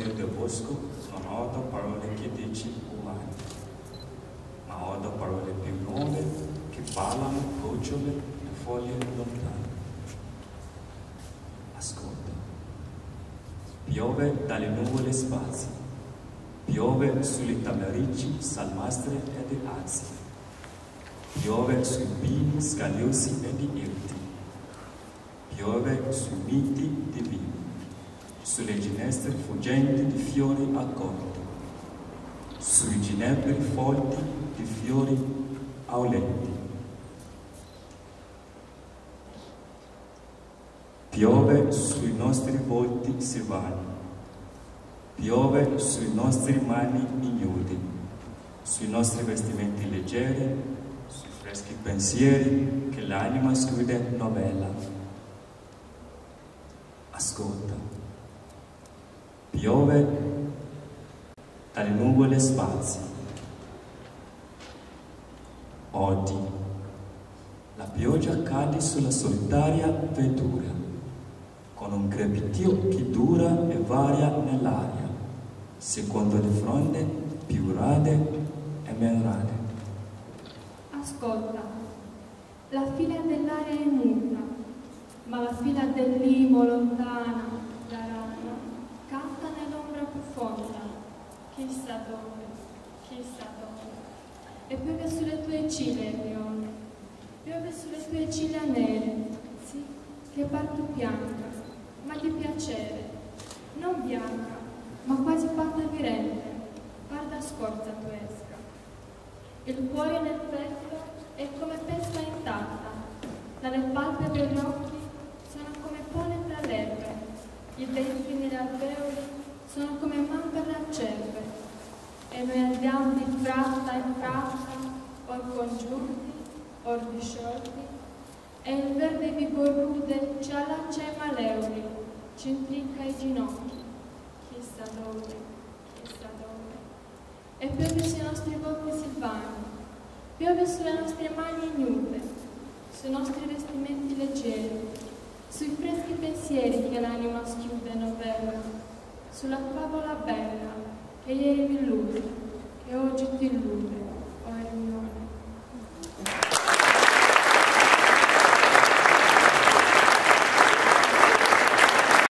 fiori del bosco non odo parole che dici umane, ma odo parole più nuove che parlano gocciole e foglie lontane. Ascolta. Piove dalle nuvole spazi, piove sulle tamarici, salmastre ed azzi, piove sui pini scagliosi ed irti, piove sui miti divini, sulle ginestre fuggenti di fiori accorti, sui ginepri folti di fiori aulenti. Piove sui nostri volti silvani, piove sui nostri mani ignudi, sui nostri vestimenti leggeri, sui freschi pensieri che l'anima schiude novella. Ascolta. Piove dalle nuvole spazi. Oggi la pioggia cade sulla solitaria vettura, con un crepitio che dura e varia nell'aria, secondo le fronde più rade e meno rade. Ascolta, la fila dell'aria è muta, ma la fila dell'imo lontana, la rana, canta nell'ombra profonda, chissà dove, chissà dove. E piove sulle tue ciglia, Leone, piove sulle tue ciglia nere, sì, che par tu bianca, ma di piacere, non bianca, ma quasi parte virente, guarda scorza tu esca. Il cuore nel petto è come pesca intatta, dalle palpebre degli occhi sono come pone tra l'erbe, i denti negli alveoli sono come man per la cerve, e noi andiamo di fratta in fratta, or congiunti, or disciolti, e il verde vigor rude ci allaccia ai maleoli, ci intrinca i ginocchi, chissà dove, chissà dove. E piove sui nostri volti silvani, piove sulle nostre mani ignute, sui nostri vestimenti leggeri, sui freschi pensieri che l'anima schiude novella, sulla favola bella che ieri mi illude.